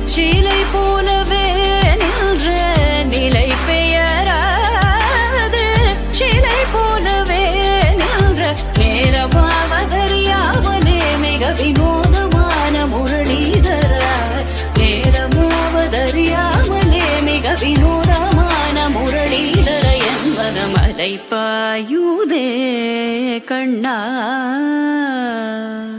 சீலை போலவே நின்ற நிலை பெயராது சீலை போலவே நின்ற நேரமாவதறியாமலே மிக வினோதமான முரளிதர நேரமாவதறியாமலே மிக வினோதமான முரளிதர என்பது மலை பாயுதே கண்ணா.